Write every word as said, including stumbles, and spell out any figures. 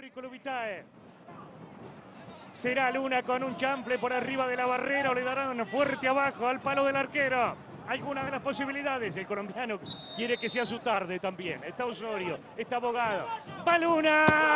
Currículo vitae. Será Luna con un chanfle por arriba de la barrera o le darán fuerte abajo al palo del arquero. Algunas de las posibilidades. El colombiano quiere que sea su tarde también. Está Osorio, está Bogado. ¡Va Luna!